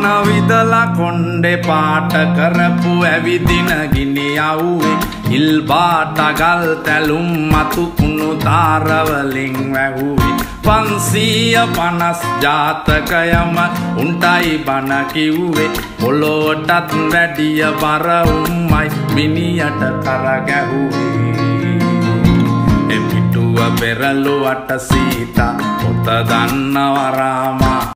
පන විදලා කොණ්ඩේ පාට කරපු ඇවිදින ගිනි යව්වේ ඉල් බාට ගල් තැලුම් මතු කුණු දාරවලින් වැහුවේ 550 ජාතකයම උන්ටයි බන කිව්වේ පොළොවටත් වැඩිය බර උම්මයි මිනියට කර ගැහුවේ එපිටුව පෙරළුවට සීතා පොත දන්නව රාමා